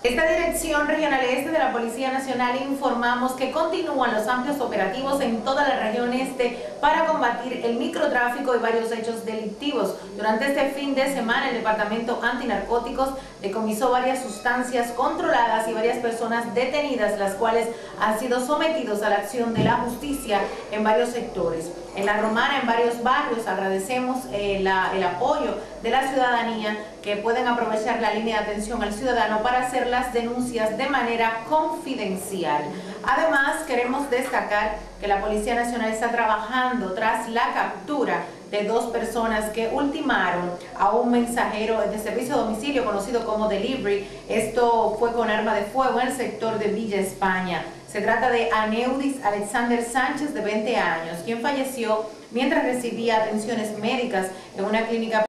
Esta Dirección Regional Este de la Policía Nacional informamos que continúan los amplios operativos en toda la región este para combatir el microtráfico y varios hechos delictivos. Durante este fin de semana el Departamento Antinarcóticos decomisó varias sustancias controladas y varias personas detenidas, las cuales han sido sometidos a la acción de la justicia en varios sectores. En La Romana, en varios barrios, agradecemos el apoyo de la ciudadanía, que pueden aprovechar la línea de atención al ciudadano para hacer las denuncias de manera confidencial. Además, queremos destacar que la Policía Nacional está trabajando tras la captura de 2 personas que ultimaron a un mensajero de servicio a domicilio conocido como delivery. Esto fue con arma de fuego en el sector de Villa España. Se trata de Aneudis Alexander Sánchez, de 20 años, quien falleció mientras recibía atenciones médicas en una clínica